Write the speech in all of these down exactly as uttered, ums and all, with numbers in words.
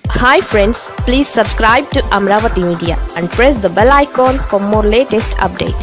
Hi friends, please subscribe to Amaravathi Media and press the bell icon for more latest updates.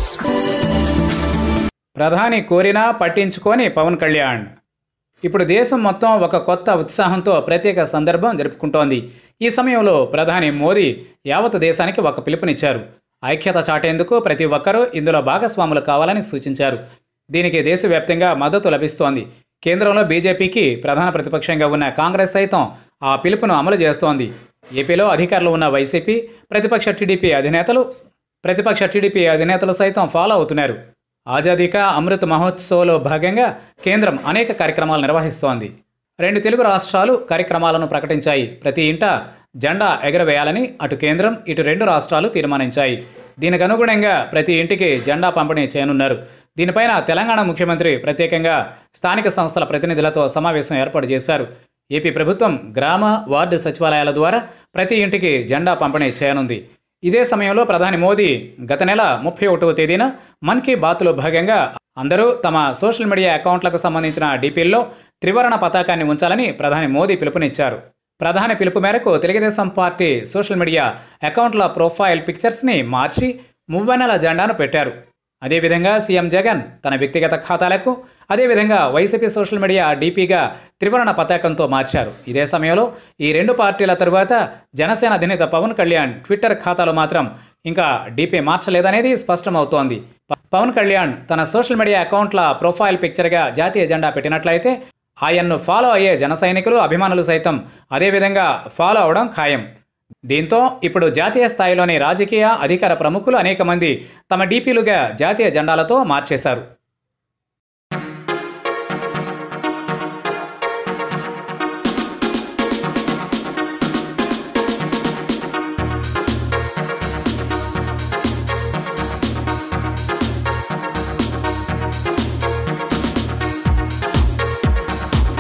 ప్రధాని కోరినా పట్టించుకొని పవన్ కళ్యాణ్. ఇప్పుడు దేశం మొత్తం ఒక కొత్త ఉత్సాహంతో ప్రత్యేక సందర్భం జరుపుకుంటోంది. ఈ సమయంలో ప్రధాని మోదీ యావత్ దేశానికి ఒక పిలుపునిచ్చారు. ఐక్యత చాటేందుకు ప్రతి ఒక్కరూ ఇందులో భాగస్వాములు కావాలని సూచించారు. దీనికి దేశవ్యాప్తంగా మద్దతు లభిస్తోంది. కేంద్రంలో బీజేపీకి ప్రధాన ప్రతిపక్షంగా ఉన్న కాంగ్రెస్ సైతం ఆ పిలుపును అమలు చేస్తోంది. ఏపీలో అధికారంలో ఉన్న వైసీపీ, ప్రతిపక్ష టీడీపీ అధినేతలు ప్రతిపక్ష టీడీపీ అధినేతలు సైతం ఫాలో అవుతున్నారు. ఆజాదీ కా అమృత్ మహోత్సవ్లో భాగంగా కేంద్రం అనేక కార్యక్రమాలు నిర్వహిస్తోంది. రెండు తెలుగు రాష్ట్రాలు కార్యక్రమాలను ప్రకటించాయి. ప్రతి ఇంట జెండా ఎగరవేయాలని అటు కేంద్రం, ఇటు రెండు రాష్ట్రాలు తీర్మానించాయి. దీనికి అనుగుణంగా ప్రతి ఇంటికి జెండా పంపిణీ చేయనున్నారు. దీనిపైన తెలంగాణ ముఖ్యమంత్రి ప్రత్యేకంగా స్థానిక సంస్థల ప్రతినిధులతో సమావేశం ఏర్పాటు చేశారు. ఏపీ ప్రభుత్వం గ్రామ, వార్డు సచివాలయాల ద్వారా ప్రతి ఇంటికి జెండా పంపిణీ చేయనుంది. ఇదే సమయంలో ప్రధాని మోదీ గత నెల ముప్పై ఒకటవ తేదీన మన్ కీ బాత్లో భాగంగా అందరూ తమ సోషల్ మీడియా అకౌంట్లకు సంబంధించిన డీపీల్లో త్రివర్ణ పతాకాన్ని ఉంచాలని ప్రధాని మోదీ పిలుపునిచ్చారు. ప్రధాని పిలుపు మేరకు తెలుగుదేశం పార్టీ సోషల్ మీడియా అకౌంట్ల ప్రొఫైల్ పిక్చర్స్ని మార్చి మువ్వన్నెల జెండాను పెట్టారు. అదేవిధంగా సీఎం జగన్ తన వ్యక్తిగత ఖాతాలకు, అదేవిధంగా వైసీపీ సోషల్ మీడియా డీపీగా త్రివర్ణ పతాకంతో మార్చారు. ఇదే సమయంలో ఈ రెండు పార్టీల తరువాత జనసేన అధినేత పవన్ కళ్యాణ్ ట్విట్టర్ ఖాతాలో మాత్రం ఇంకా డీపీ మార్చలేదనేది స్పష్టమవుతోంది. పవన్ కళ్యాణ్ తన సోషల్ మీడియా అకౌంట్ల ప్రొఫైల్ పిక్చర్గా జాతీయ జెండా పెట్టినట్లయితే ఆయన్ను ఫాలో అయ్యే జన సైనికులు, అభిమానులు సైతం అదేవిధంగా ఫాలో అవడం ఖాయం. దీంతో ఇప్పుడు జాతీయ స్థాయిలోని రాజకీయ, అధికార ప్రముఖులు అనేక మంది తమ డీపీలుగా జాతీయ జెండాలతో మార్చేశారు.